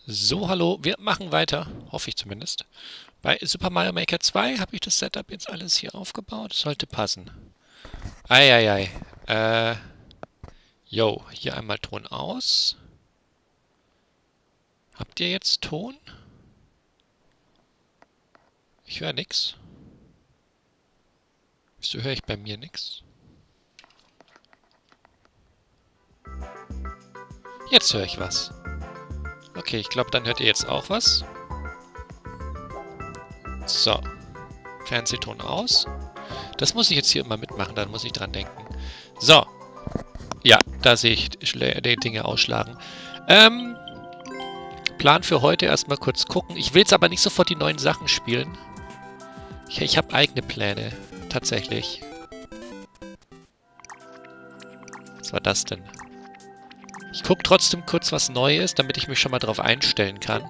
So, hallo, wir machen weiter, hoffe ich zumindest. Bei Super Mario Maker 2 habe ich das Setup jetzt alles hier aufgebaut. Sollte passen. Eieiei. Jo, hier einmal Ton aus. Habt ihr jetzt Ton? Ich höre nix. Wieso höre ich bei mir nix? Jetzt höre ich was. Okay, ich glaube, dann hört ihr jetzt auch was. So. Fernsehton aus. Das muss ich jetzt hier immer mitmachen, dann muss ich dran denken. So. Ja, da sehe ich die Dinge ausschlagen. Plan für heute erstmal kurz gucken. Ich will jetzt aber nicht sofort die neuen Sachen spielen. Ich habe eigene Pläne. Tatsächlich. Was war das denn? Ich gucke trotzdem kurz, was neu ist, damit ich mich schon mal drauf einstellen kann.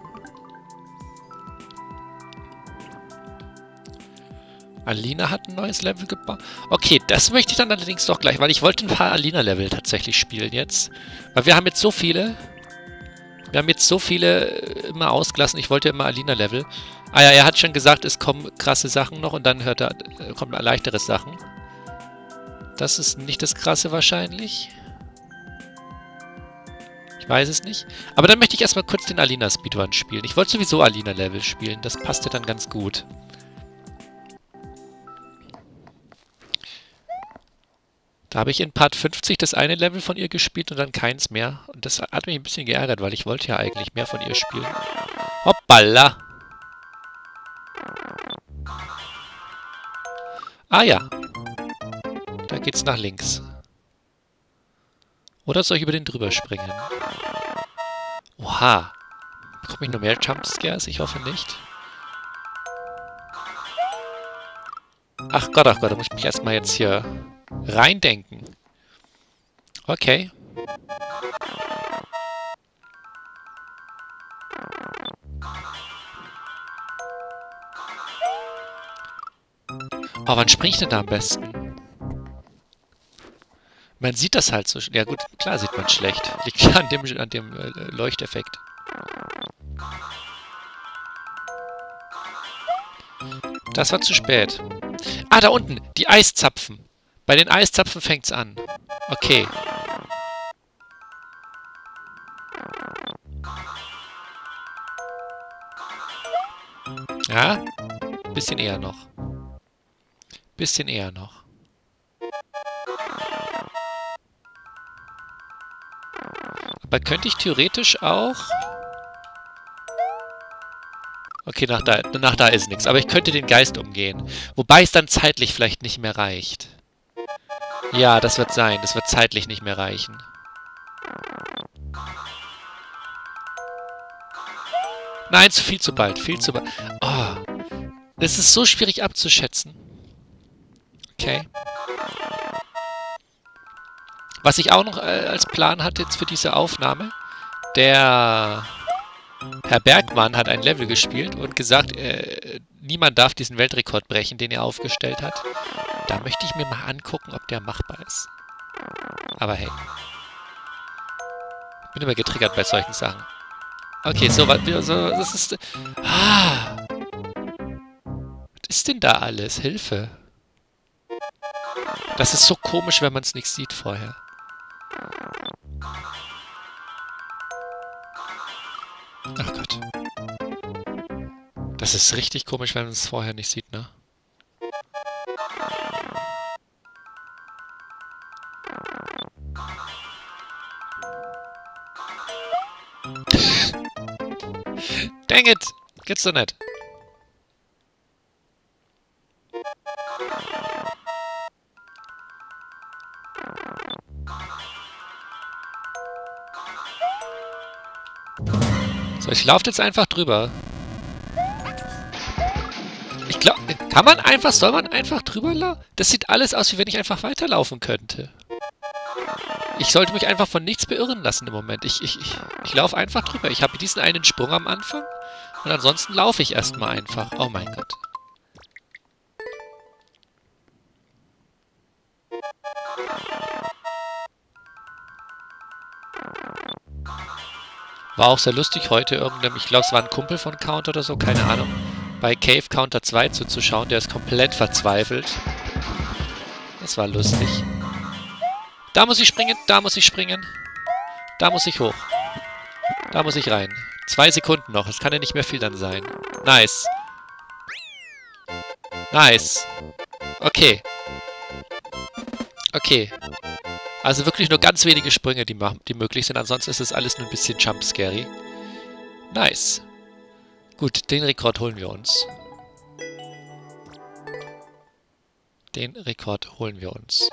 Alina hat ein neues Level gebaut. Okay, das möchte ich dann allerdings doch gleich, weil ich wollte ein paar Alina-Level tatsächlich spielen jetzt. Weil wir haben jetzt so viele. Wir haben jetzt so viele immer ausgelassen. Ich wollte immer Alina-Level. Ah ja, er hat schon gesagt, es kommen krasse Sachen noch und dann kommen leichtere Sachen. Das ist nicht das Krasse wahrscheinlich. Ich weiß es nicht. Aber dann möchte ich erstmal kurz den Alina-Speedrun spielen. Ich wollte sowieso Alina-Level spielen. Das passte dann ganz gut. Da habe ich in Part 50 das eine Level von ihr gespielt und dann keins mehr. Und das hat mich ein bisschen geärgert, weil ich wollte ja eigentlich mehr von ihr spielen. Hoppala! Ah ja. Da geht's nach links. Oder soll ich über den drüber springen? Oha. Bekomme ich noch mehr Jumpscares? Ich hoffe nicht. Ach Gott, da muss ich mich erstmal jetzt hier reindenken. Okay. Oh, wann springe ich denn da am besten? Man sieht das halt so. Ja gut, klar sieht man schlecht. Liegt ja an dem Leuchteffekt. Das war zu spät. Ah, da unten. Die Eiszapfen. Bei den Eiszapfen fängt's an. Okay. Ja. Bisschen eher noch. Bisschen eher noch. Aber könnte ich theoretisch auch... Okay, nach da ist nichts. Aber ich könnte den Geist umgehen. Wobei es dann zeitlich vielleicht nicht mehr reicht. Ja, das wird sein. Das wird zeitlich nicht mehr reichen. Nein, viel zu bald. Viel zu bald. Oh, das ist so schwierig abzuschätzen. Okay. Was ich auch noch als Plan hatte jetzt für diese Aufnahme, der Herr Bergmann hat ein Level gespielt und gesagt, niemand darf diesen Weltrekord brechen, den er aufgestellt hat. Da möchte ich mir mal angucken, ob der machbar ist. Aber hey. Ich bin immer getriggert bei solchen Sachen. Okay, das ist... Ah! Was ist denn da alles? Hilfe. Das ist so komisch, wenn man es nicht sieht vorher. Ach Gott. Das ist richtig komisch, wenn man es vorher nicht sieht, ne? Dang it! Gibt's doch nicht. So, ich laufe jetzt einfach drüber. Ich glaube, soll man einfach drüber laufen? Das sieht alles aus, wie wenn ich einfach weiterlaufen könnte. Ich sollte mich einfach von nichts beirren lassen im Moment. Ich laufe einfach drüber. Ich habe diesen einen Sprung am Anfang und ansonsten laufe ich erstmal einfach. Oh mein Gott. War auch sehr lustig heute irgendeinem, ich glaube es war ein Kumpel von Count oder so, keine Ahnung, bei Cave Counter 2 zuzuschauen, der ist komplett verzweifelt. Das war lustig. Da muss ich springen, da muss ich springen. Da muss ich hoch. Da muss ich rein. 2 Sekunden noch, es kann ja nicht mehr viel dann sein. Nice. Nice. Okay. Okay. Also wirklich nur ganz wenige Sprünge, die möglich sind. Ansonsten ist es alles nur ein bisschen jumpscary. Nice. Gut, den Rekord holen wir uns. Den Rekord holen wir uns.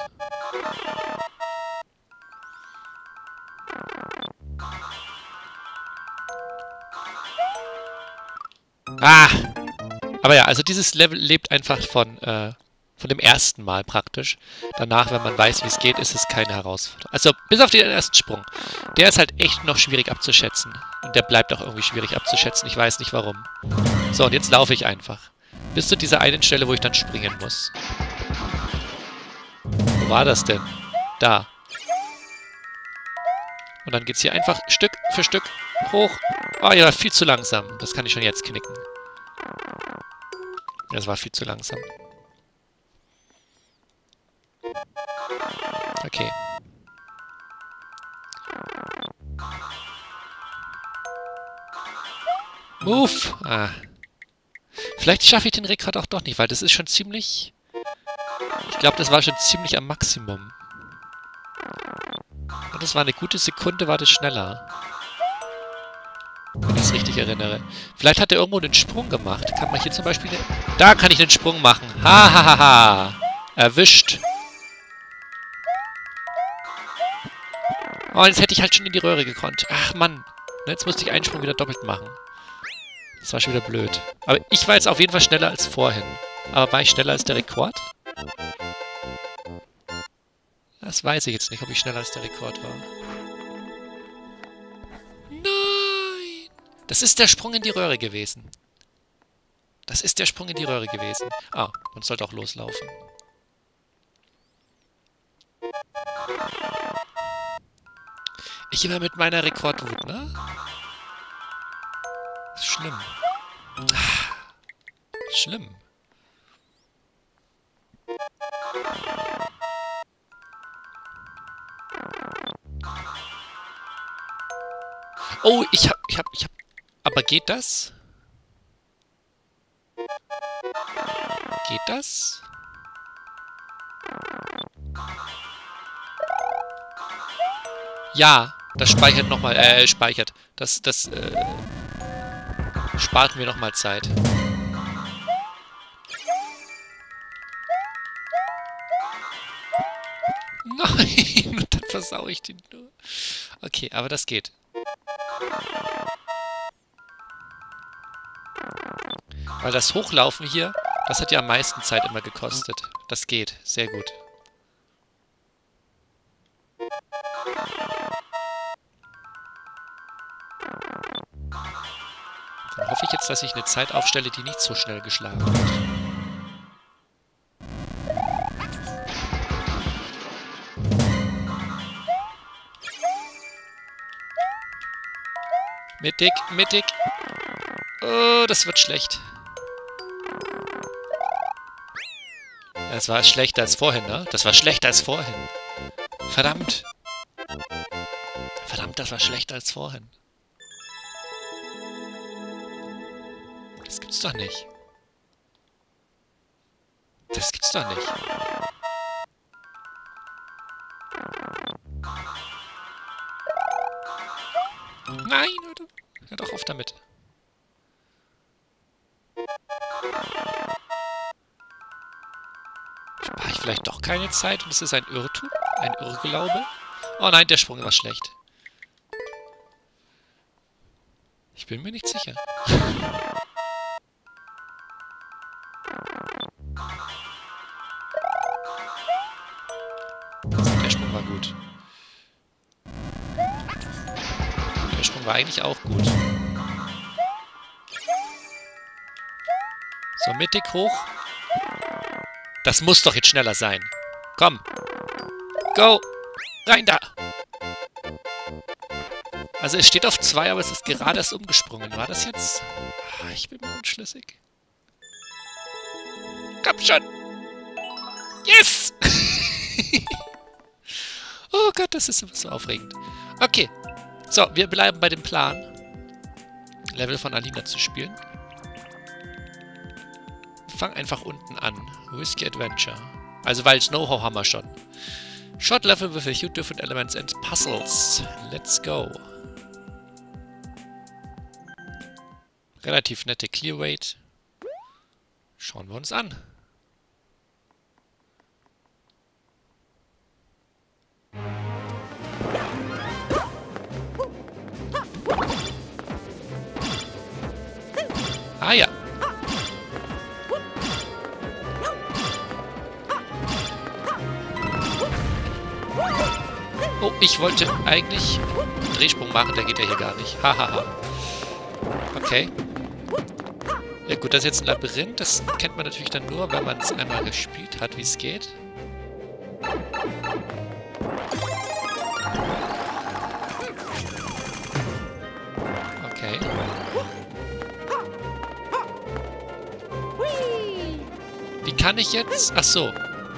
Ah! Aber ja, also dieses Level lebt einfach von dem ersten Mal praktisch. Danach, wenn man weiß, wie es geht, ist es keine Herausforderung. Also, bis auf den ersten Sprung. Der ist halt echt noch schwierig abzuschätzen. Und der bleibt auch irgendwie schwierig abzuschätzen. Ich weiß nicht warum. So, und jetzt laufe ich einfach. Bis zu dieser einen Stelle, wo ich dann springen muss. Wo war das denn? Da. Und dann geht's hier einfach Stück für Stück hoch. Oh ja, viel zu langsam. Das kann ich schon jetzt knicken. Das war viel zu langsam. Okay. Move! Ah. Vielleicht schaffe ich den Rekord auch doch nicht, weil das ist schon ziemlich... Ich glaube, das war schon ziemlich am Maximum. Und das war eine gute Sekunde, war das schneller. Wenn ich es richtig erinnere. Vielleicht hat er irgendwo einen Sprung gemacht. Kann man hier zum Beispiel... Da kann ich einen Sprung machen. Ha, ha, ha, ha. Erwischt. Oh, jetzt hätte ich halt schon in die Röhre gekonnt. Ach, Mann. Jetzt musste ich einen Sprung wieder doppelt machen. Das war schon wieder blöd. Aber ich war jetzt auf jeden Fall schneller als vorhin. Aber war ich schneller als der Rekord? Das weiß ich jetzt nicht, ob ich schneller als der Rekord war. Nein! Das ist der Sprung in die Röhre gewesen. Das ist der Sprung in die Röhre gewesen. Ah, man sollte auch loslaufen. Ich immer mit meiner Rekordwut, ne? Das ist schlimm. Schlimm. Oh, ich hab... Aber geht das? Geht das? Ja, das speichert nochmal, speichert. Das spart mir nochmal Zeit. Nein, und dann versau ich den nur. Okay, aber das geht. Weil das Hochlaufen hier, das hat ja am meisten Zeit immer gekostet. Das geht, sehr gut. Dann hoffe ich jetzt, dass ich eine Zeit aufstelle, die nicht so schnell geschlagen wird. Mittig, mittig. Oh, das wird schlecht. Das war schlechter als vorhin, ne? Das war schlechter als vorhin. Verdammt. Verdammt, das war schlechter als vorhin. Das gibt's doch nicht. Das gibt's doch nicht. Nein, oder? Hör doch auf damit. Spare ich vielleicht doch keine Zeit und es ist ein Irrtum? Ein Irrglaube? Oh nein, der Sprung war schlecht. Ich bin mir nicht sicher. Der Sprung war gut. Der Sprung war eigentlich auch gut. So, mittig hoch. Das muss doch jetzt schneller sein. Komm. Go. Rein da. Also es steht auf 2, aber es ist gerade erst umgesprungen. War das jetzt? Ah, ich bin mir unschlüssig. Komm schon! Yes! Oh Gott, das ist immer so aufregend. Okay. So, wir bleiben bei dem Plan, Level von Alina zu spielen. Wir fangen einfach unten an. Whiskey Adventure. Also, weil Know-how haben wir schon. Short level with a few different elements and puzzles. Let's go. Relativ nette Clear Rate. Schauen wir uns an. Ah ja. Oh, ich wollte eigentlich einen Drehsprung machen, der geht ja hier gar nicht. Hahaha. Okay. Ja gut, das ist jetzt ein Labyrinth. Das kennt man natürlich dann nur, wenn man es einmal gespielt hat, wie es geht. Okay. Wie kann ich jetzt... Ach so.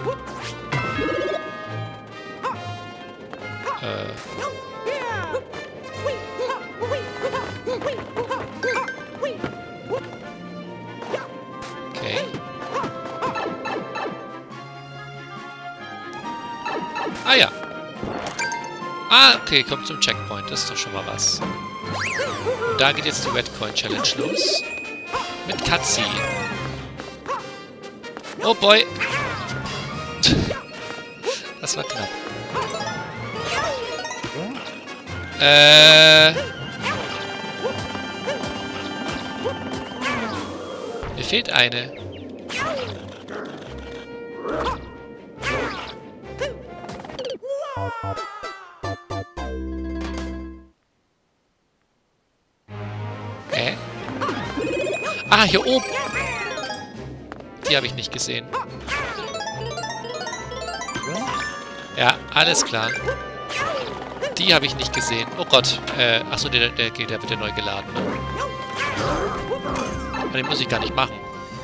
Okay. Ah ja. Ah, okay, kommt zum Checkpoint. Das ist doch schon mal was. Und da geht jetzt die Red Coin Challenge los. Mit Cutscene. Oh boy. Das war knapp. Mir fehlt eine. Ah, hier oben. Die habe ich nicht gesehen. Ja, alles klar. Die habe ich nicht gesehen. Oh Gott. Achso, der wird ja neu geladen, ne? Aber den muss ich gar nicht machen.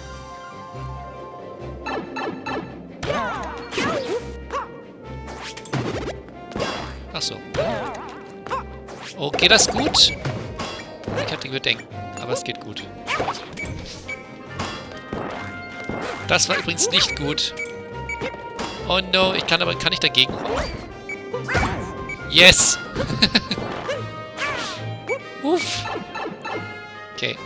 Achso. Oh, geht das gut? Ich hatte Bedenken, aber es geht gut. Das war übrigens nicht gut. Oh no, kann ich dagegen? Yes! Uff. Okay.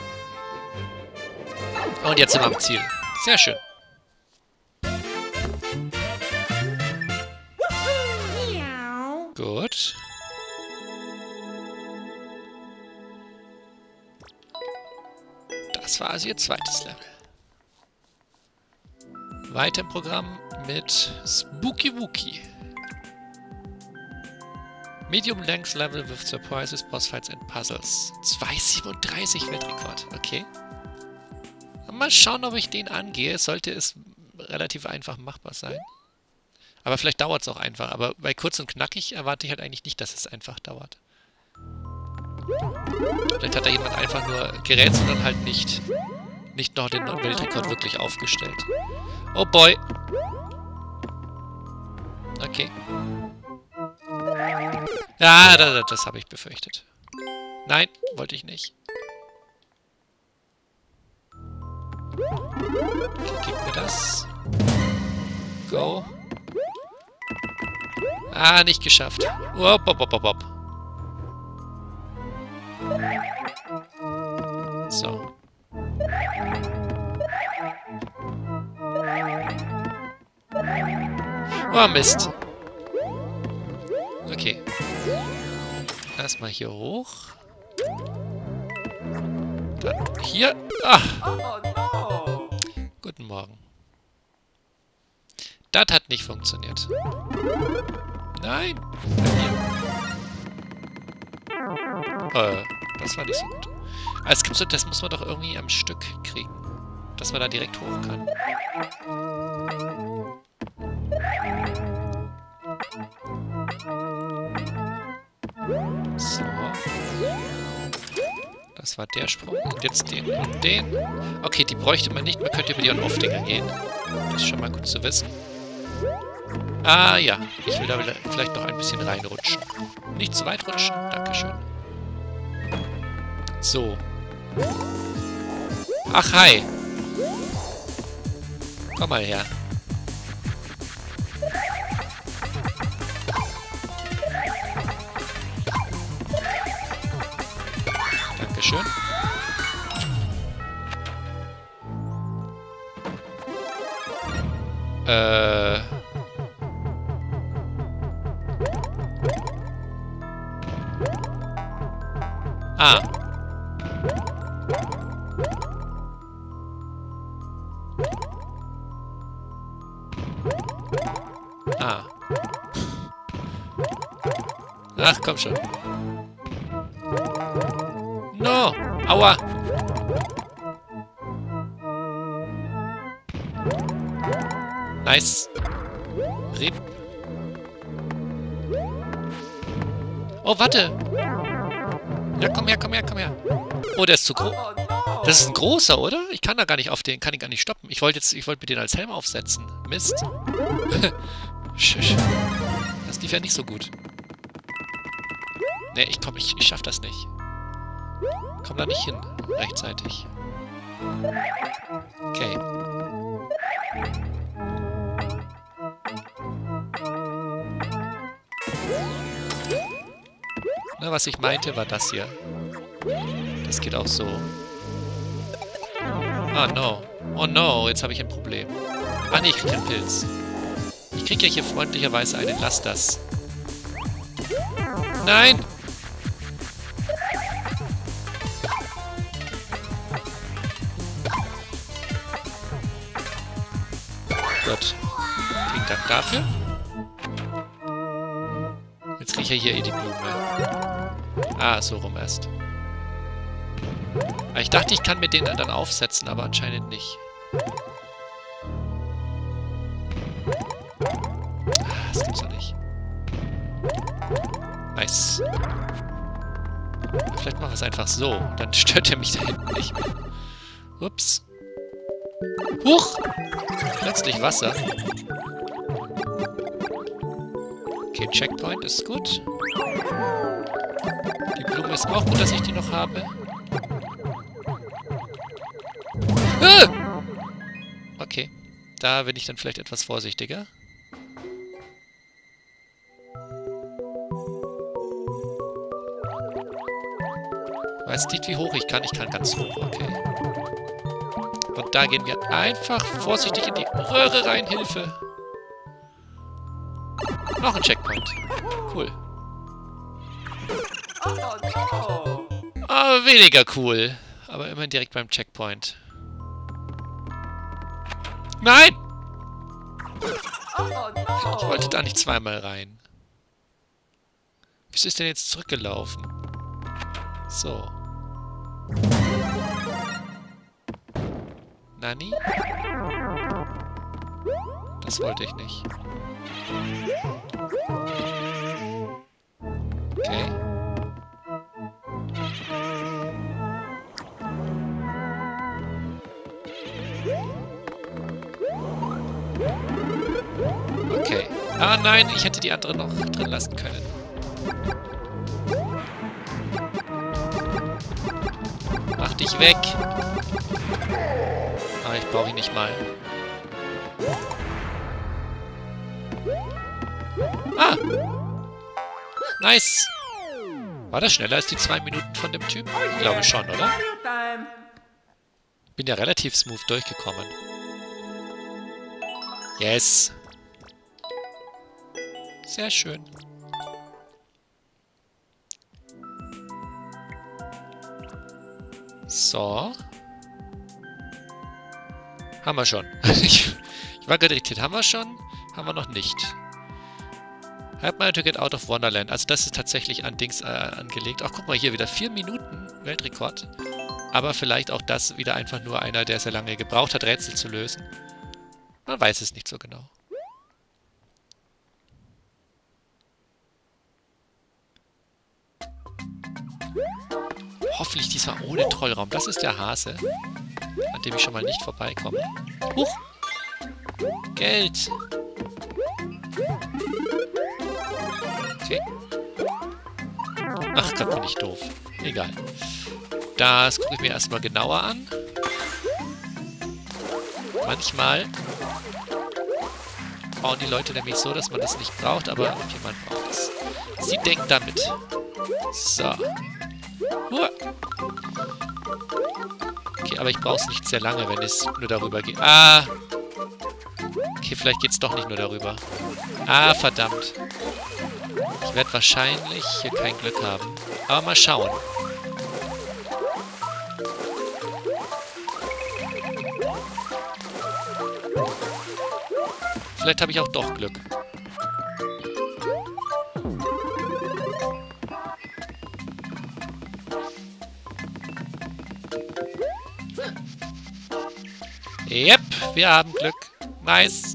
Und jetzt sind wir am Ziel. Sehr schön. Gut. Das war also ihr zweites Level. Weiter im Programm mit Spooky Wookie. Medium Length Level with Surprises, Boss Fights and Puzzles. 2,37 Weltrekord. Okay. Mal schauen, ob ich den angehe. Sollte es relativ einfach machbar sein. Aber vielleicht dauert es auch einfach. Aber bei kurz und knackig erwarte ich halt eigentlich nicht, dass es einfach dauert. Vielleicht hat da jemand einfach nur gerätselt und halt nicht noch den Weltrekord wirklich aufgestellt. Oh boy. Okay. Ja, das habe ich befürchtet. Nein, wollte ich nicht. Okay, gib mir das. Go. Ah, nicht geschafft. Wop, wop, wop, wop. So. Oh, Mist. Okay. Erstmal hier hoch. Dann hier. Ah. Guten Morgen. Das hat nicht funktioniert. Nein. Das war nicht so gut. Also, das muss man doch irgendwie am Stück kriegen. Dass man da direkt hoch kann. So. Das war der Sprung. Und jetzt den und den. Okay, die bräuchte man nicht. Man könnte über die On-Off-Dinger gehen. Das ist schon mal gut zu wissen. Ah, ja. Ich will da vielleicht noch ein bisschen reinrutschen. Nicht zu weit rutschen. Dankeschön. So. Ach, hi. Komm mal her. Dankeschön. Ah. Ah. Ach, komm schon. No! Aua! Nice. Rieb. Oh, warte! Ja, komm her, komm her, komm her. Oh, der ist zu groß. Das ist ein großer, oder? Ich kann da gar nicht auf den, kann ihn gar nicht stoppen. Ich wollte mir den als Helm aufsetzen. Mist. Das lief ja nicht so gut. Ne, ich schaff das nicht. Komm da nicht hin, rechtzeitig. Okay. Na, was ich meinte, war das hier. Das geht auch so. Ah, no. Oh, no, jetzt habe ich ein Problem. Ah, nee, ich kriege einen Pilz. Ich kriege ja hier freundlicherweise einen. Lass das. Nein! Gut. Vielen Dank dafür. Jetzt kriege ich ja hier eh die Blume. Ah, so rum erst. Ich dachte, ich kann mir den dann aufsetzen, aber anscheinend nicht. Das gibt's doch nicht. Nice. Vielleicht machen wir es einfach so. Dann stört er mich da hinten nicht mehr. Ups. Huch! Plötzlich Wasser. Okay, Checkpoint ist gut. Die Blume ist auch gut, dass ich die noch habe. Ah! Okay. Da bin ich dann vielleicht etwas vorsichtiger. Weiß nicht, wie hoch ich kann. Ich kann ganz hoch. Okay. Und da gehen wir einfach vorsichtig in die Röhre rein. Hilfe. Noch ein Checkpoint. Cool. Aber weniger cool. Aber immerhin direkt beim Checkpoint. Nein! Ich wollte da nicht zweimal rein. Wieso ist denn jetzt zurückgelaufen? So. Nani? Das wollte ich nicht. Okay. Okay. Ah nein, ich hätte die andere noch drin lassen können. Mach dich weg. Aber ich brauche ihn nicht mal. Ah! Nice! War das schneller als die 2 Minuten von dem Typ? Ich glaube schon, oder? Bin ja relativ smooth durchgekommen. Yes! Sehr schön. So. Haben wir schon. Ich war gerade irritiert. Haben wir schon? Haben wir noch nicht. Help me to get out of Wonderland. Also das ist tatsächlich an Dings angelegt. Ach, guck mal hier wieder. 4 Minuten Weltrekord. Aber vielleicht auch das wieder einfach nur einer, der sehr lange gebraucht hat, Rätsel zu lösen. Man weiß es nicht so genau. Hoffentlich diesmal ohne Trollraum. Das ist der Hase, an dem ich schon mal nicht vorbeikomme. Huch! Geld! Okay. Ach Gott, bin ich doof. Egal. Das gucke ich mir erstmal genauer an. Manchmal bauen die Leute nämlich so, dass man das nicht braucht, aber okay, man braucht es. Sie denkt damit. So. Okay, aber ich brauche es nicht sehr lange, wenn es nur darüber geht. Ah! Okay, vielleicht geht es doch nicht nur darüber. Ah, verdammt. Ich werde wahrscheinlich hier kein Glück haben. Aber mal schauen. Vielleicht habe ich auch doch Glück. Yep, wir haben Glück. Nice.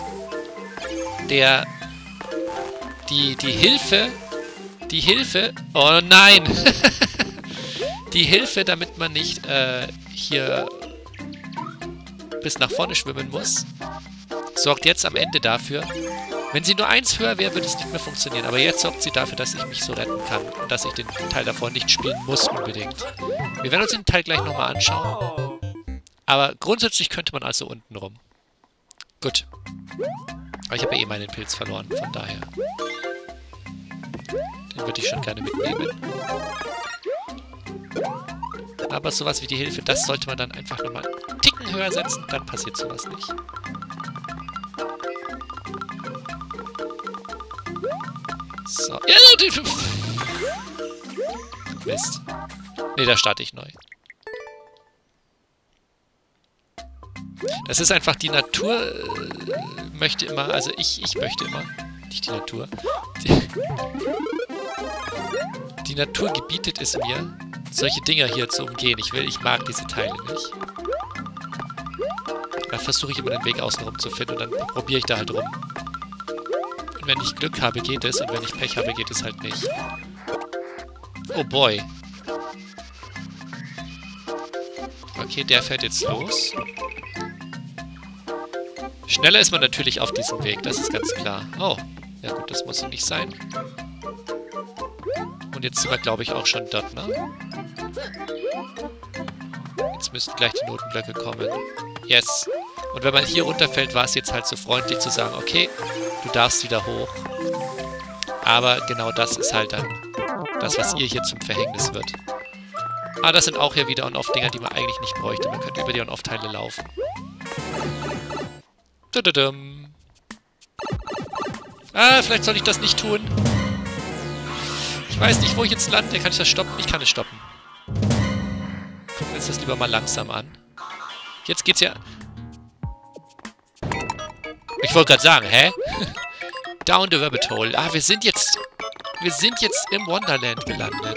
Die Hilfe, oh nein. Die Hilfe, damit man nicht hier bis nach vorne schwimmen muss, sorgt jetzt am Ende dafür, wenn sie nur eins höher wäre, würde es nicht mehr funktionieren. Aber jetzt sorgt sie dafür, dass ich mich so retten kann und dass ich den Teil davor nicht spielen muss unbedingt. Wir werden uns den Teil gleich nochmal anschauen. Aber grundsätzlich könnte man also unten rum. Gut. Aber ich habe ja eh meinen Pilz verloren, von daher. Den würde ich schon gerne mitnehmen. Aber sowas wie die Hilfe, das sollte man dann einfach nochmal einen Ticken höher setzen, dann passiert sowas nicht. So. Ja, Mist. Ne, da starte ich neu. Das ist einfach, die Natur möchte immer, also ich möchte immer, nicht die Natur. Die Natur gebietet es mir, solche Dinger hier zu umgehen. Ich mag diese Teile nicht. Da versuche ich immer den Weg außenrum zu finden und dann probiere ich da halt rum. Und wenn ich Glück habe, geht es. Und wenn ich Pech habe, geht es halt nicht. Oh boy. Okay, der fährt jetzt los. Schneller ist man natürlich auf diesem Weg, das ist ganz klar. Oh, ja gut, das muss so nicht sein. Und jetzt sind wir, glaube ich, auch schon dort, ne? Jetzt müssten gleich die Notenblöcke kommen. Yes. Und wenn man hier runterfällt, war es jetzt halt so freundlich zu sagen, okay, du darfst wieder hoch. Aber genau das ist halt dann das, was ihr hier zum Verhängnis wird. Ah, das sind auch hier wieder On-Off-Dinger, die man eigentlich nicht bräuchte. Man könnte über die On-Off-Teile laufen. Ah, vielleicht soll ich das nicht tun. Ich weiß nicht, wo ich jetzt lande. Kann ich das stoppen? Ich kann es stoppen. Gucken wir uns das lieber mal langsam an. Jetzt geht's ja... Ich wollte gerade sagen, hä? Down the Rabbit Hole. Ah, wir sind jetzt im Wonderland gelandet.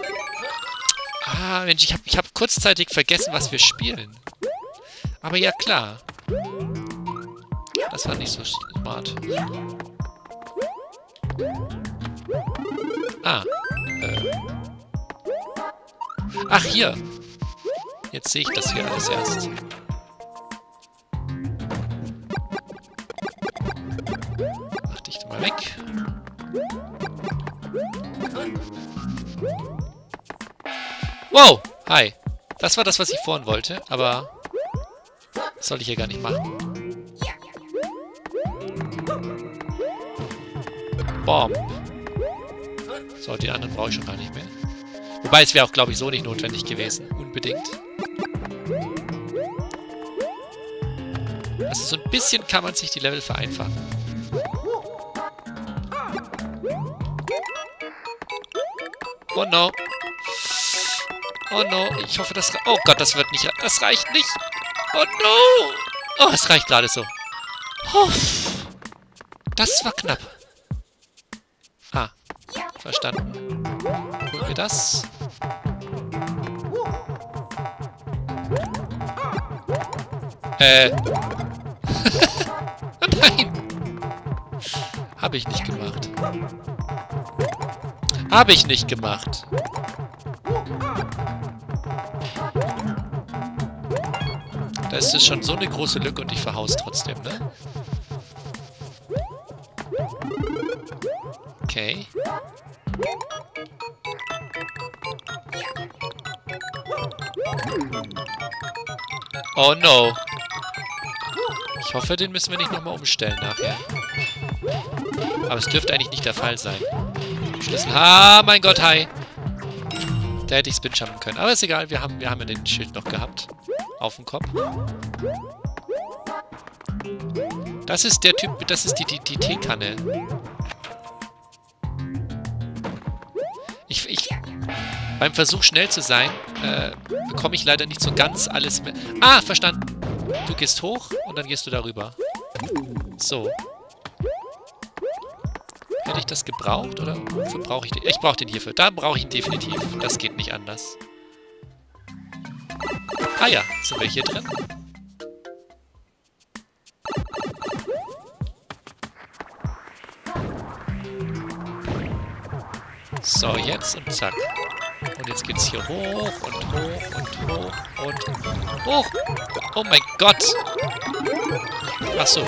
Ah, Mensch, ich hab kurzzeitig vergessen, was wir spielen. Aber ja, klar. Das war nicht so smart. Ah. Ach, hier. Jetzt sehe ich das hier alles erst. Mach dich mal weg. Wow! Hi. Das war das, was ich vorhin wollte, aber das sollte ich hier gar nicht machen. Bomb. So, die anderen brauche ich schon gar nicht mehr. Wobei, es wäre auch, glaube ich, so nicht notwendig gewesen. Unbedingt. Also so ein bisschen kann man sich die Level vereinfachen. Oh no. Oh no. Ich hoffe, das reicht. Oh Gott, das wird nicht... Das reicht nicht. Oh no. Oh, es reicht gerade so. Oh. Das war knapp. Ah. Verstanden. Holen wir das. Nein! Habe ich nicht gemacht. Habe ich nicht gemacht. Da ist es schon so eine große Lücke und ich verhaus trotzdem, ne? Okay. Oh no. Ich hoffe, den müssen wir nicht nochmal umstellen nachher. Aber es dürfte eigentlich nicht der Fall sein. Schlüssel. Ah, mein Gott, hi. Da hätte ich Spin-Jumpen können. Aber ist egal, wir haben ja den Schild noch gehabt. Auf dem Kopf. Das ist der Typ, das ist die Teekanne. Beim Versuch schnell zu sein, bekomme ich leider nicht so ganz alles mit. Ah, verstanden. Du gehst hoch und dann gehst du darüber. So. Hätte ich das gebraucht, oder? Wofür brauche ich den? Ich brauche den hierfür. Da brauche ich ihn definitiv. Das geht nicht anders. Ah ja, sind wir hier drin? So, jetzt und zack. Und jetzt geht's hier hoch und hoch und hoch und hoch. Oh mein Gott. Ach so.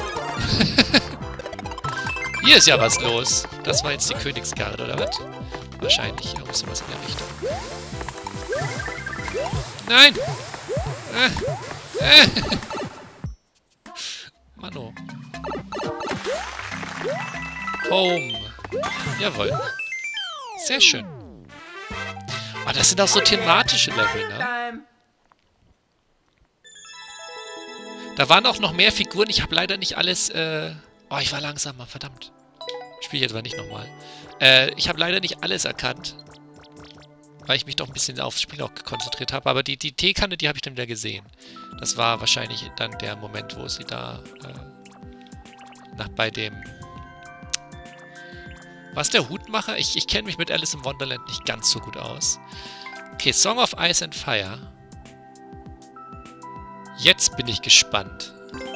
Hier ist ja was los. Das war jetzt die Königsgarde, oder was? Wahrscheinlich. Irgendwas sowas in der Richtung. Nein! Mano. Home. Jawohl. Sehr schön. Oh, das sind auch so thematische Level, ne? Da waren auch noch mehr Figuren. Ich habe leider nicht alles, Oh, ich war langsamer, verdammt. Spiele ich jetzt aber nicht nochmal. Ich habe leider nicht alles erkannt. Weil ich mich doch ein bisschen aufs Spiel auch konzentriert habe. Aber die Teekanne, die habe ich dann wieder gesehen. Das war wahrscheinlich dann der Moment, wo sie da, bei dem... Was der Hutmacher? Ich kenne mich mit Alice im Wonderland nicht ganz so gut aus. Okay, Song of Ice and Fire. Jetzt bin ich gespannt.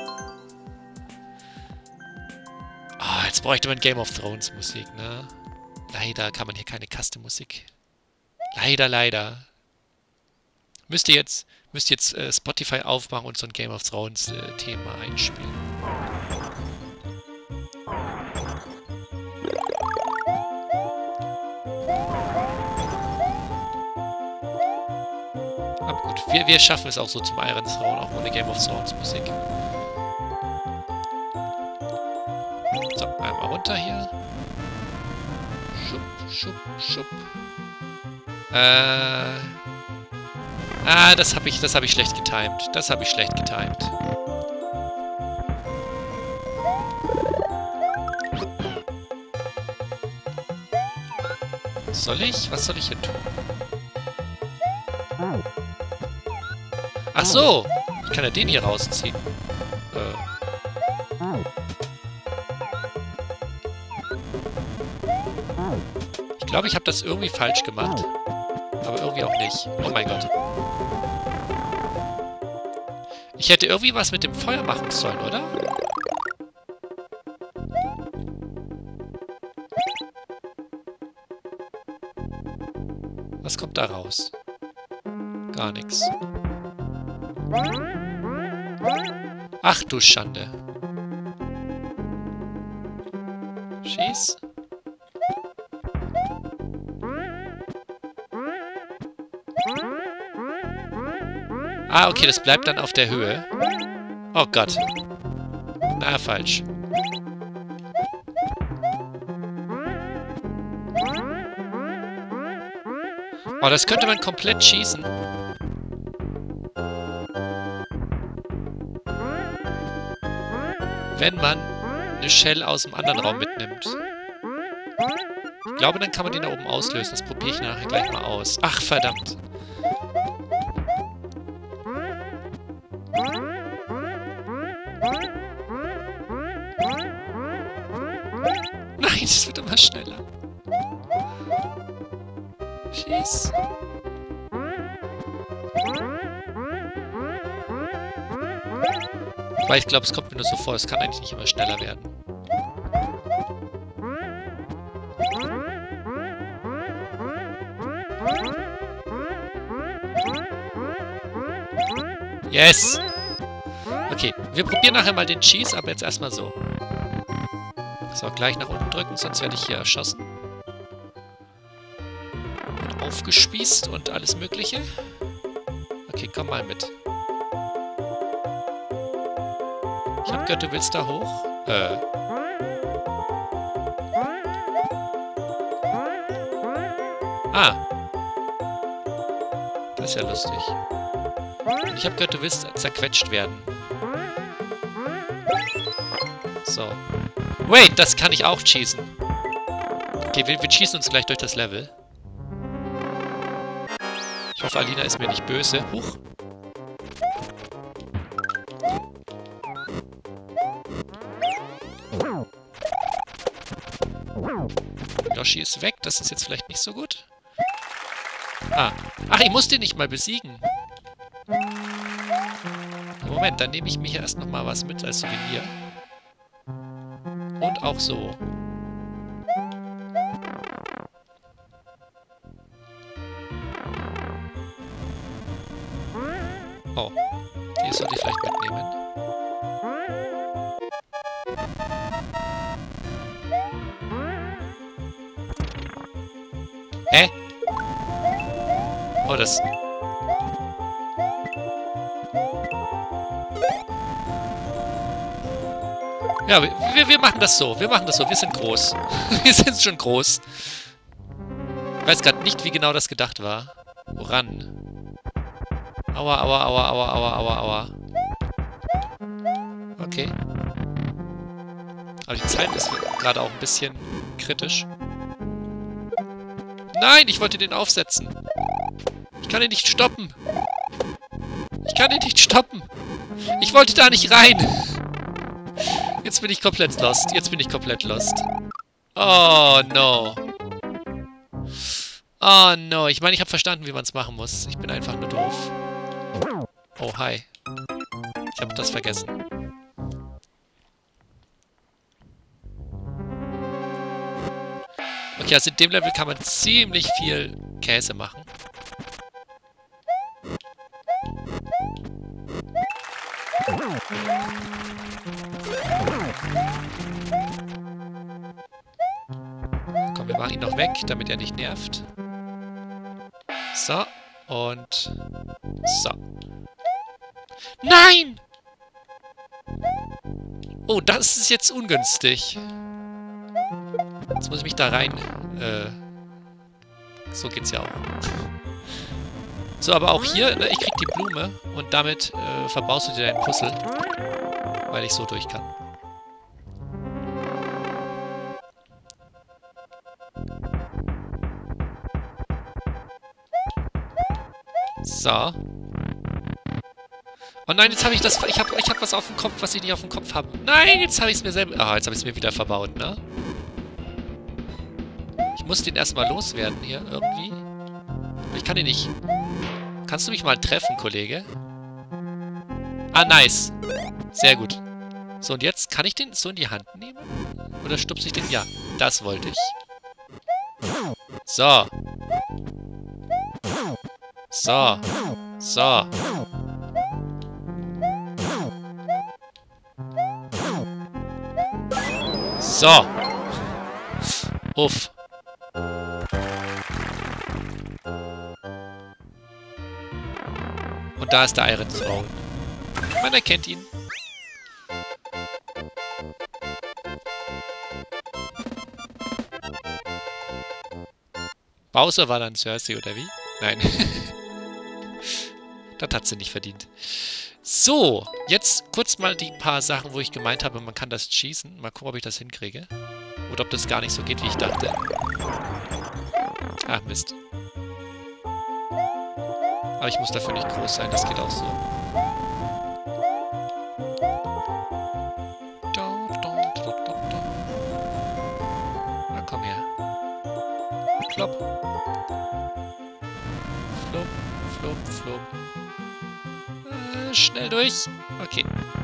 Oh, jetzt bräuchte man Game of Thrones Musik, ne? Leider kann man hier keine Custom-Musik. Leider. Müsst ihr jetzt Spotify aufmachen und so ein Game of Thrones Thema einspielen. Aber gut, wir schaffen es auch so zum Iron Throne, auch ohne Game of Thrones Musik. So, einmal runter hier. Schupp. Das hab ich schlecht getimed. Was soll ich hier tun? Ach so! Ich kann ja den hier rausziehen. Ich glaube, ich habe das irgendwie falsch gemacht. Aber irgendwie auch nicht. Oh mein Gott. Ich hätte irgendwie was mit dem Feuer machen sollen, oder? Was kommt da raus? Gar nichts. Ach du Schande. Schieß. Ah, okay, das bleibt dann auf der Höhe. Oh Gott. Na, falsch. Oh, das könnte man komplett schießen. Wenn man eine Shell aus dem anderen Raum mitnimmt. Ich glaube, dann kann man den da oben auslösen. Das probiere ich nachher gleich mal aus. Ach, verdammt. Nein, es wird immer schneller. Schieß. Weil ich glaube, es kommt mir nur so vor, es kann eigentlich nicht immer schneller werden. Yes! Okay, wir probieren nachher mal den Cheese, aber jetzt erstmal so. So, gleich nach unten drücken, sonst werde ich hier erschossen. Und aufgespießt und alles Mögliche. Okay, komm mal mit. Ich hab gehört, du willst da hoch. Ah. Das ist ja lustig. Ich hab gehört, du willst zerquetscht werden. So. Wait, das kann ich auch cheesen. Okay, wir cheesen uns gleich durch das Level. Ich hoffe, Alina ist mir nicht böse. Huch. Yoshi ist weg. Das ist jetzt vielleicht nicht so gut. Ah. Ach, ich muss den nicht mal besiegen. Moment, dann nehme ich mir hier erst nochmal was mit als Souvenir. Und auch so. Oh. Die sollte ich vielleicht mitnehmen. Hä? Oh, das... Ja, wir machen das so. Wir machen das so. Wir sind groß. Wir sind schon groß. Ich weiß gerade nicht, wie genau das gedacht war. Woran? Aua, aua, aua, aua, aua, aua, aua. Okay. Aber die Zeit ist gerade auch ein bisschen kritisch. Nein, ich wollte den aufsetzen. Ich kann ihn nicht stoppen. Ich kann ihn nicht stoppen. Ich wollte da nicht rein. Jetzt bin ich komplett lost. Jetzt bin ich komplett lost. Oh, no. Oh, no. Ich meine, ich habe verstanden, wie man es machen muss. Ich bin einfach nur doof. Oh, hi. Ich habe das vergessen. Okay, also in dem Level kann man ziemlich viel Käse machen. Komm, wir machen ihn noch weg, damit er nicht nervt. So, und so. Nein! Oh, das ist jetzt ungünstig. Jetzt muss ich mich da rein... so geht's ja auch. So, aber auch hier, ne, ich krieg die Blume und damit verbaust du dir deinen Puzzle, weil ich so durch kann. So. Oh nein, jetzt habe ich das... Ich hab was auf dem Kopf, was ich nicht auf dem Kopf habe. Nein, jetzt habe ich es mir selber... Ah, jetzt habe ich es mir wieder verbaut, ne? Ich muss den erstmal loswerden hier, irgendwie. Ich kann den nicht... Kannst du mich mal treffen, Kollege? Ah, nice. Sehr gut. So, und jetzt kann ich den so in die Hand nehmen? Oder stupse ich den? Ja, das wollte ich. So. So. So. So. Uff. Und da ist der Iron Throne. Man erkennt ihn. Bowser war dann Cersei, oder wie? Nein. Das hat sie nicht verdient. So, jetzt kurz mal die paar Sachen, wo ich gemeint habe, man kann das schießen. Mal gucken, ob ich das hinkriege. Oder ob das gar nicht so geht, wie ich dachte. Ach, Mist. Aber ich muss dafür nicht groß sein, das geht auch so. Na, komm her. Flop. Flop, flop, flop. Schnell durch. Okay.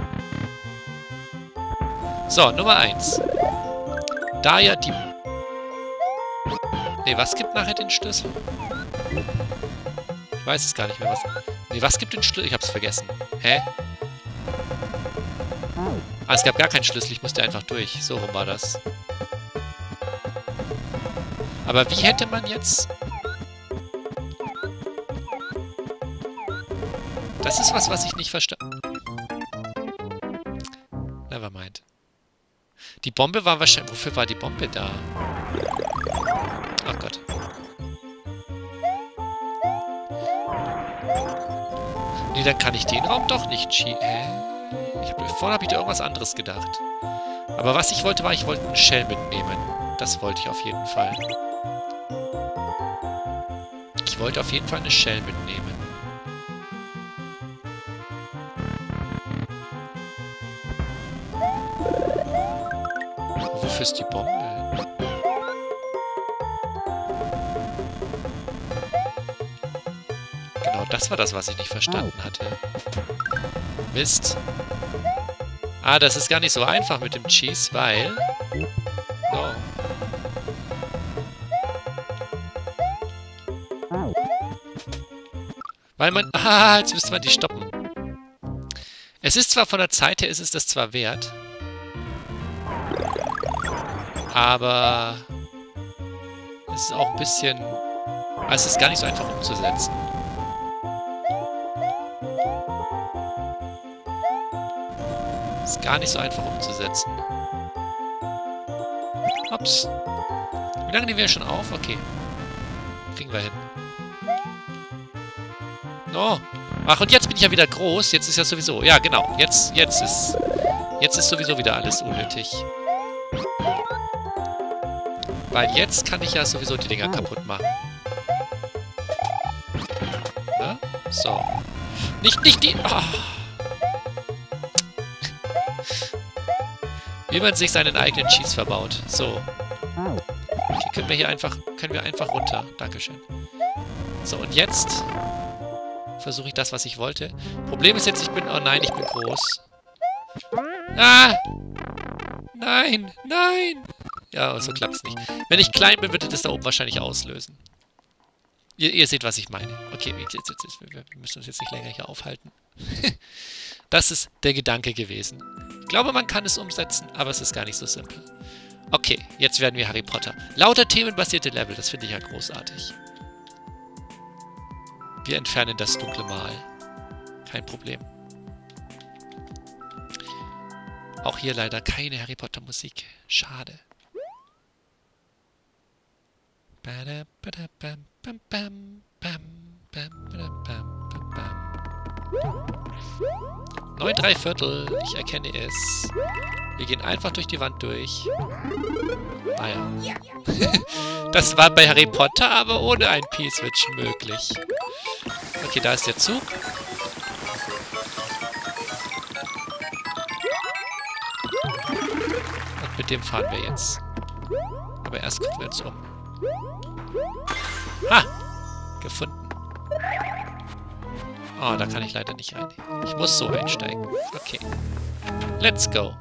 So, Nummer 1. Da ja die... Ne, was gibt nachher den Schlüssel? Ich weiß es gar nicht mehr, was... Ne, was gibt den Schlüssel? Ich hab's vergessen. Hä? Ah, es gab gar keinen Schlüssel. Ich musste einfach durch. So rum war das. Aber wie hätte man jetzt... Das ist was ich nicht verstanden... Nevermind. Die Bombe war wahrscheinlich... Wofür war die Bombe da? Ach Gott. Nee, dann kann ich den Raum doch nicht vorhin habe ich da irgendwas anderes gedacht. Aber was ich wollte, war, ich wollte einen Shell mitnehmen. Das wollte ich auf jeden Fall. Ich wollte auf jeden Fall eine Shell mitnehmen. Wofür ist die Bombe? Genau, das war das, was ich nicht verstanden hatte. Mist. Ah, das ist gar nicht so einfach mit dem Cheese, weil... Oh. Weil man... Ah, jetzt müsste man die stoppen. Es ist zwar von der Zeit her, ist es das zwar wert. Aber... Es ist auch ein bisschen... Es ist gar nicht so einfach umzusetzen. Ist gar nicht so einfach umzusetzen. Ups. Wie lange nehmen wir schon auf? Okay. Kriegen wir hin. Oh. Ach, und jetzt bin ich ja wieder groß. Jetzt ist ja sowieso... Ja, genau. Jetzt ist sowieso wieder alles unnötig. Weil jetzt kann ich ja sowieso die Dinger kaputt machen. Na? So. Nicht die... Oh. Wie man sich seinen eigenen Cheese verbaut. So. Okay, können wir einfach runter. Dankeschön. So, und jetzt versuche ich das, was ich wollte. Problem ist jetzt, ich bin... Oh nein, ich bin groß. Ah! Nein! Nein! Ja, so klappt es nicht. Wenn ich klein bin, würde das da oben wahrscheinlich auslösen. Ihr seht, was ich meine. Okay, wir müssen uns jetzt nicht länger hier aufhalten. Das ist der Gedanke gewesen. Ich glaube, man kann es umsetzen, aber es ist gar nicht so simpel. Okay, jetzt werden wir Harry Potter. Lauter themenbasierte Level, das finde ich ja großartig. Wir entfernen das dunkle Mal. Kein Problem. Auch hier leider keine Harry Potter Musik. Schade. 9 3/4. Ich erkenne es. Wir gehen einfach durch die Wand durch. Ah ja. Das war bei Harry Potter, aber ohne ein P-Switch möglich. Okay, da ist der Zug. Und mit dem fahren wir jetzt. Aber erst gucken wir uns um. Ha! Gefunden. Oh, da kann ich leider nicht rein. Ich muss so einsteigen. Okay. Let's go.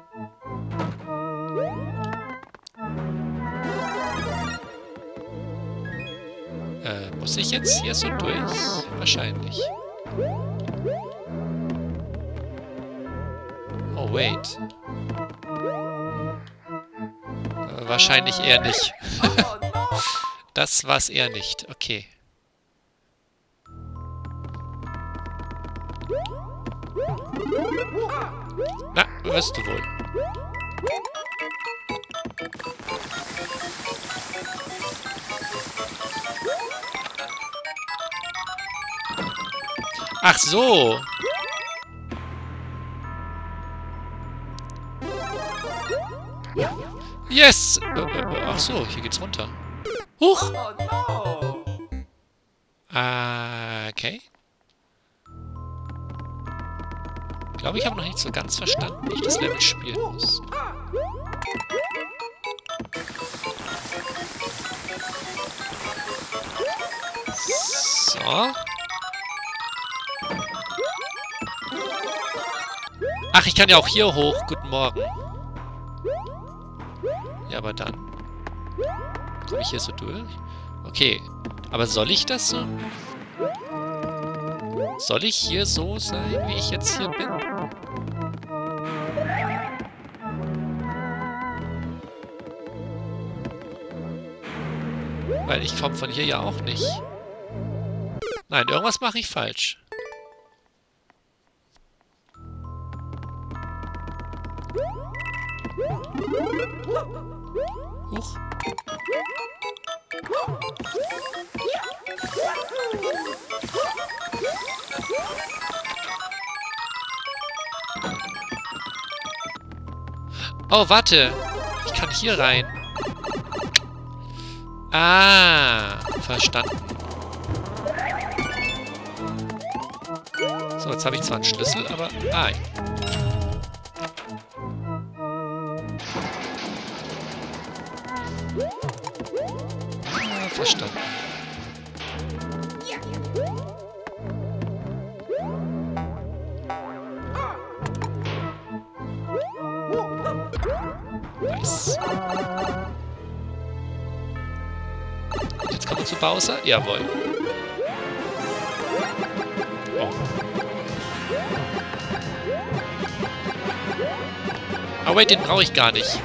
Muss ich jetzt hier so durch? Wahrscheinlich. Oh, wait. Wahrscheinlich eher nicht. Das war's eher nicht. Okay. Na, wirst du wohl. Ach so. Yes! Ach so, hier geht's runter. Huch! Okay. Ich glaube, ich habe noch nicht so ganz verstanden, wie ich das Level spielen muss. So. Ach, ich kann ja auch hier hoch. Guten Morgen. Ja, aber dann... Komme ich hier so durch? Okay. Aber soll ich das so? Soll ich hier so sein, wie ich jetzt hier bin? Weil ich komme von hier ja auch nicht. Nein, irgendwas mache ich falsch. Huch. Oh, warte. Ich kann hier rein. Ah, verstanden. So, jetzt habe ich zwar einen Schlüssel, aber... Ah, verstanden. Nice. Jetzt kommen wir zu Bowser. Jawohl. Oh. Oh wait, den brauche ich gar nicht.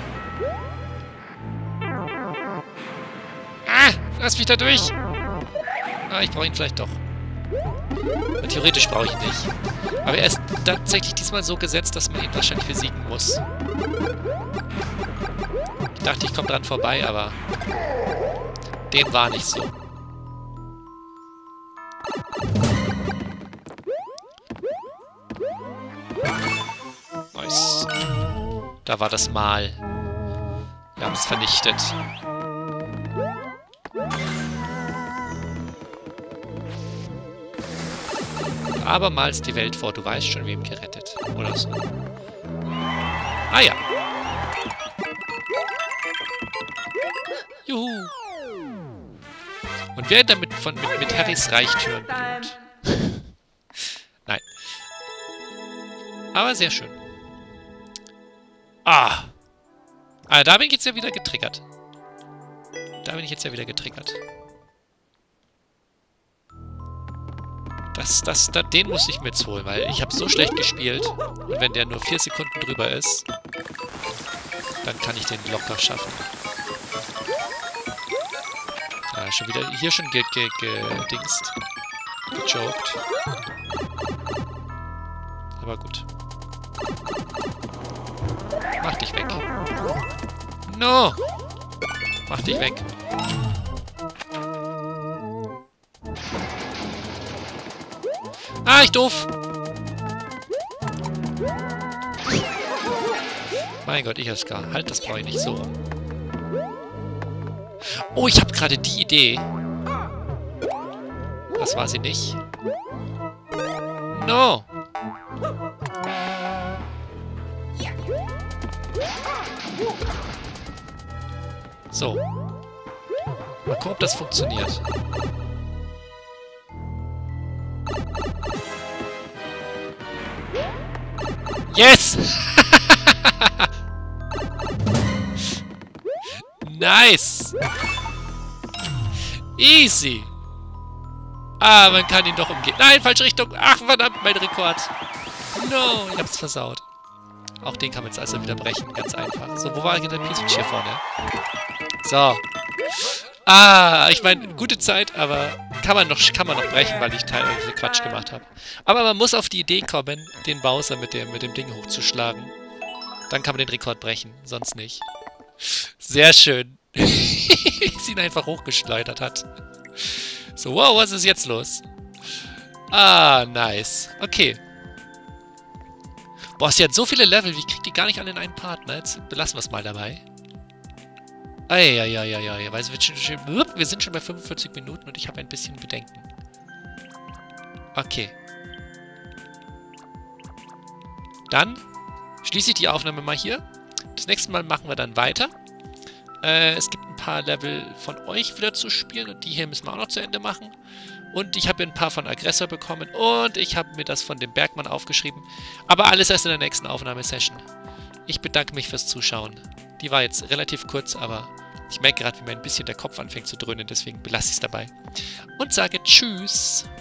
Ah! Lass mich da durch! Ah, ich brauche ihn vielleicht doch. Theoretisch brauche ich ihn nicht. Aber er ist tatsächlich diesmal so gesetzt, dass man ihn wahrscheinlich besiegen muss. Ich dachte, ich komme dran vorbei, aber... dem war nicht so. Nice. Da war das Mal. Wir haben es vernichtet. Abermals die Welt vor, du weißt schon, wem gerettet. Oder so. Ah ja. Juhu. Und wer damit mit Harrys Reichtüren belohnt. Nein. Aber sehr schön. Ah. Ah, da bin ich jetzt ja wieder getriggert. Den muss ich mir jetzt holen, weil ich habe so schlecht gespielt. Und wenn der nur 4 Sekunden drüber ist, dann kann ich den locker schaffen. Ja, schon wieder hier schon gedingst. Gejoked. Aber gut. Mach dich weg. No! Mach dich weg. Ah, ich doof! Mein Gott, ich hab's gar. Halt, das brauche ich nicht so. Oh, ich habe gerade die Idee. Das war sie nicht. No! So. Mal gucken, ob das funktioniert. Yes! Nice! Easy! Ah, man kann ihn doch umgehen. Nein, falsche Richtung! Ach, verdammt, mein Rekord! No, ich hab's versaut. Auch den kann man jetzt also wieder brechen, ganz einfach. So, wo war denn der P-Switch hier vorne? So. Ah, ich meine, gute Zeit, aber kann man noch brechen, weil ich teilweise Quatsch gemacht habe. Aber man muss auf die Idee kommen, den Bowser mit dem Ding hochzuschlagen. Dann kann man den Rekord brechen, sonst nicht. Sehr schön. Sie ihn einfach hochgeschleudert hat. So, wow, was ist jetzt los? Ah, nice. Okay. Boah, sie hat so viele Level, ich krieg die gar nicht alle in einen Part, ne? Jetzt belassen wir es mal dabei. Eieieiei, wir sind schon bei 45 Minuten und ich habe ein bisschen Bedenken. Okay. Dann schließe ich die Aufnahme mal hier. Das nächste Mal machen wir dann weiter. Es gibt ein paar Level von euch wieder zu spielen und die hier müssen wir auch noch zu Ende machen. Und ich habe ein paar von Aggressor bekommen und ich habe mir das von dem Bergmann aufgeschrieben. Aber alles erst in der nächsten Aufnahmesession. Ich bedanke mich fürs Zuschauen. Die war jetzt relativ kurz, aber ich merke gerade, wie mir ein bisschen der Kopf anfängt zu dröhnen, deswegen belasse ich es dabei. Und sage Tschüss.